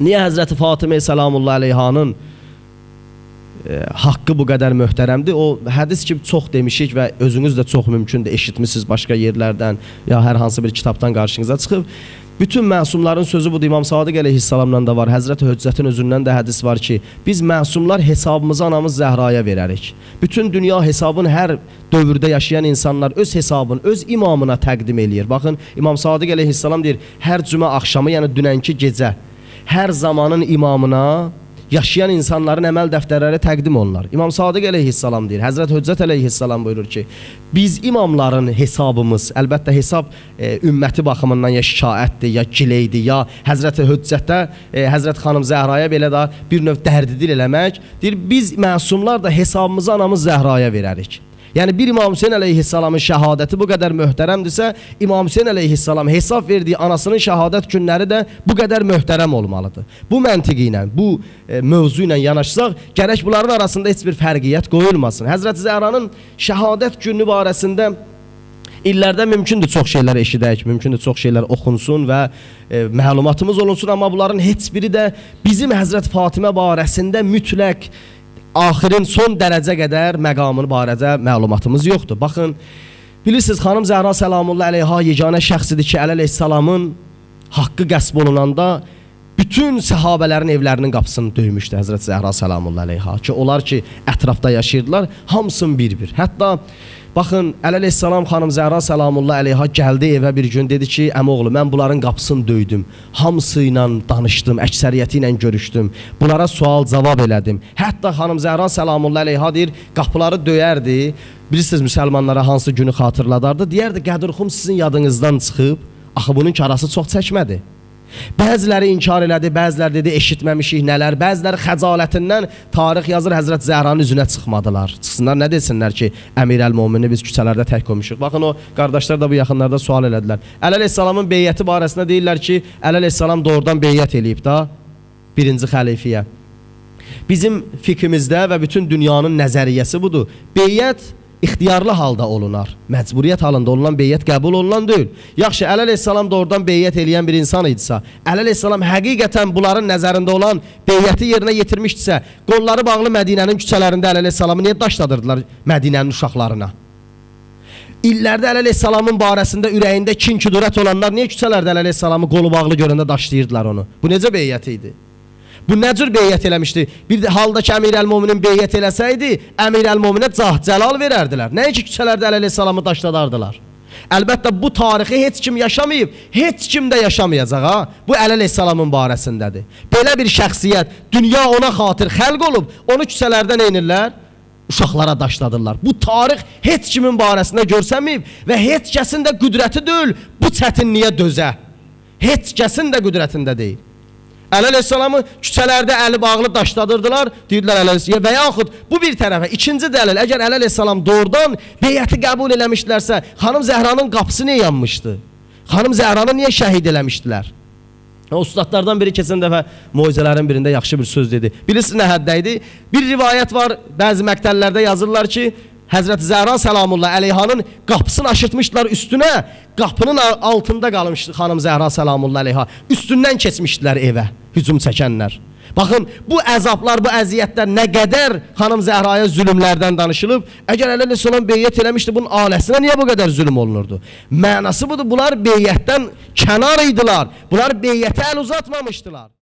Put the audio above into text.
Niyə Həzrəti Fatimə Səlamullahi Aleyhanın haqqı bu qədər möhtərəmdir? O hədis kimi çox demişik və özünüz də çox mümkündür eşitmişsiniz başqa yerlərdən ya hər hansı bir kitabdan qarşınıza çıxıb. Bütün məsumların sözü budur. İmam Sadiq əleyhissalamdan da var. Həzrəti Höccətin özündən də hədis var ki, biz məsumlar hesabımızı anamız Zəhraya verərik. Bütün dünya hesabını hər dövrdə yaşayan insanlar öz hesabını öz imamına təqdim eləyir. Baxın, İmam Sadiq əleyhissalam deyir, hər cümə axşamı, yəni dünənki gecə hər zamanın imamına yaşayan insanların əməl dəftərləri təqdim olunur. İmam Sadiq əleyhissalam deyir, Həzrət Höccət əleyhissalam buyurur ki, biz imamların hesabımız, əlbəttə hesab ümməti baxımından ya şikayətdir, ya gileydir, ya Həzrət Höccətə, Həzrət xanım Zəhraya belə də bir növ dərdidil eləmək, deyir, biz məsumlar da hesabımızı anamız Zəhraya verərik. Yəni bir İmam Hüseyin əleyhissalamın şəhadəti bu qədər möhtərəmdirsə, İmam Hüseyin əleyhissalam hesab verdiyi anasının şəhadət günləri də bu qədər möhtərəm olmalıdır. Bu məntiqi ilə, bu mövzu ilə yanaşsaq, gərək bunların arasında heç bir fərqiyyət qoyulmasın. Həzrəti Zəhranın şəhadət günü barəsində illərdə mümkündür çox şeylər eşidək, mümkündür çox şeylər oxunsun və məlumatımız olunsun, amma bunların heç biri də bizim Həzrət Fatimə barəsində mütləq axirin son dərəcə qədər məqamını barədə məlumatımız yoxdur. Baxın, bilirsiniz, xanım Zəhra Səlamullahi Aleyha yeganə şəxsidir ki, əleyhissalamın haqqı qəsb olunanda bütün səhabələrin evlərinin qapısını döymüşdü Həzrət Zəhra Səlamullahi Aleyha ki, onlar ki, ətrafda yaşayırdılar, hamısını bir-bir. Hətta baxın, əleyhissalam xanım Zəhra Səlamullahi Aleyha gəldi evə bir gün, dedi ki, əmoğlu, mən bunların qapısını döydüm, hamısı ilə danışdım, əksəriyyəti ilə görüşdüm, bunlara sual-cavab elədim. Hətta xanım Zəhra Səlamullahi Aleyha deyir, qapıları döyərdi, bilirsiniz, müsəlmanlara hansı günü xatırladardı, deyərdi, Qədirxum sizin yadınızdan çıxıb, axı bunun karası çox çəkmədi. Bəziləri inkar elədi, bəziləri dedi eşitməmişik nələr, bəziləri xəcalətindən tarix yazır Həzrət Zəhranın üzünə çıxmadılar. Çıxsınlar, nə desinlər ki, Əmirəl-Mömini biz küçələrdə tək qoymuşuq. Baxın, o qardaşlar da bu yaxınlarda sual elədilər. Əleyhissalamın beyyəti barəsində deyirlər ki, əleyhissalam doğrudan beyyət eləyib da birinci xəlifəyə. Bizim fikrimizdə və bütün dünyanın nəzəriyyəsi budur. Beyyət ixtiyarlı halda olunar. Məcburiyyət halında olunan beyyət qəbul olunan deyil. Yaxşı, əleyhissalam doğrudan beyyət eləyən bir insan idisə, əleyhissalam həqiqətən bunların nəzərində olan beyyəti yerinə yetirmişdisə, qolları bağlı Mədinənin küçələrində əleyhissalamı niyə daşladırdılar Mədinənin uşaqlarına? İllərdə əleyhissalamın barəsində ürəyində kin-küdurət olanlar niyə küçələrdə əleyhissalamı qolu bağlı görəndə daşlayırdılar onu? Bu necə beyyət idi? Bu nə cür beyyət eləmişdi? Bir halda ki, Əmirəl-Möminin beyyət eləsəydi, Əmirəl-Möminə cəlal verərdilər. Nəinki küçələrdə əleyhissalamı daşladardılar. Əlbəttə, bu tarixi heç kim yaşamayıb, heç kim də yaşamayacaq, ha? Bu əleyhissalamın barəsindədir. Belə bir şəxsiyyət, dünya ona xatir xəlq olub, onu küçələrdə neynirlər? Uşaqlara daşladırlar. Bu tarix heç kimin barəsində görsəməyib və heç kəsin də qüdrəti deyil, bu çətinliyə dözə. Heç kəsin də qüdrətində deyil. Əleyhissalamı küçələrdə əli bağlı daşladırdılar, deyirlər əleyhissalam və yaxud bu bir tərəfə, ikinci dəlil, əgər əleyhissalam doğrudan beyyəti qəbul eləmişlərsə, xanım Zəhranın qapısı niyə yanmışdı? Xanım Zəhranı niyə şəhid eləmişdilər? Ustadlardan biri keçən dəfə moizələrin birində yaxşı bir söz dedi. Bilirsiniz nə həddə idi? Bir rivayət var, bəzi məktəllərdə yazırlar ki, Həzrət Zəhra Səlamullahi Aleyhanın qapısını aşırtmışdılar üstünə, qapının altında qalmışdı xanım Zəhra Səlamullahi Aleyha. Üstündən keçmişdilər evə, hücum çəkənlər. Baxın, bu əzablar, bu əziyyətlər nə qədər xanım Zəhraya zülümlərdən danışılıb, əgər əleyhissalam beyyət eləmişdi, bunun ailəsinə niyə bu qədər zülüm olunurdu? Mənası budur, bunlar beyyətdən kənar idilər, bunlar beyyətə əl uzatmamışdılar.